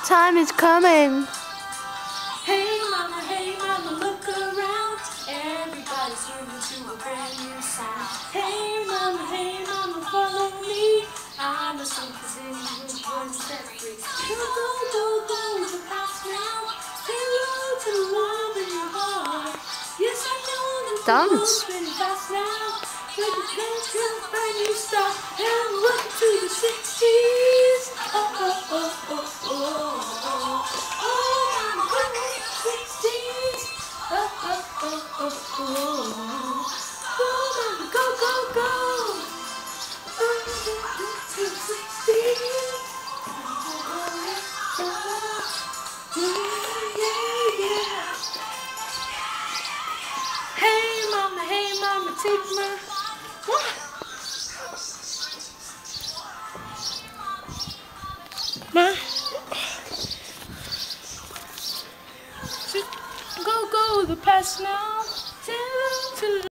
Time is coming. Hey mama, look around. Everybody's moving to a brand new sound. Hey mama, follow me. I know something's in you, one set free. Go, the past now. Say hello to the love in your heart. Yes, I know that the world's spinning fast now. But you can't feel a brand new start. And welcome to the 60s. Hey mama, take my what? Ma, go, the past now.